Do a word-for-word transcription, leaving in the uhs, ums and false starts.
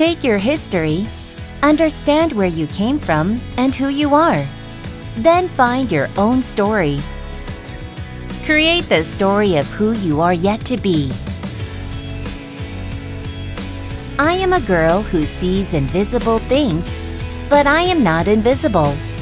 Take your history, understand where you came from and who you are. Then find your own story. Create the story of who you are yet to be. I am a girl who sees invisible things, but I am not invisible.